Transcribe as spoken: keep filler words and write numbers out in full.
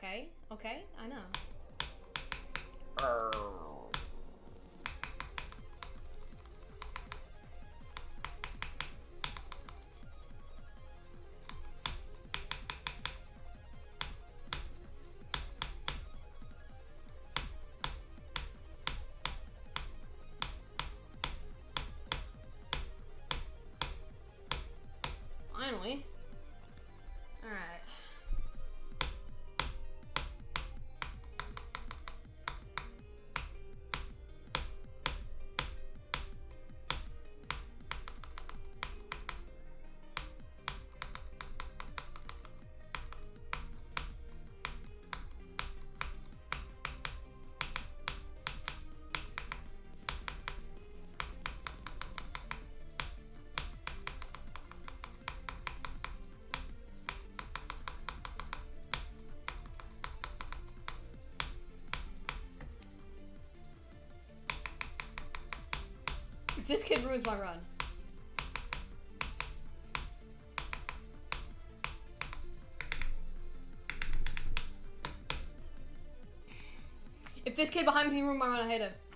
Okay, okay, I know. Finally. Alright. If this kid ruins my run. If this kid behind me ruins my run, I hate him.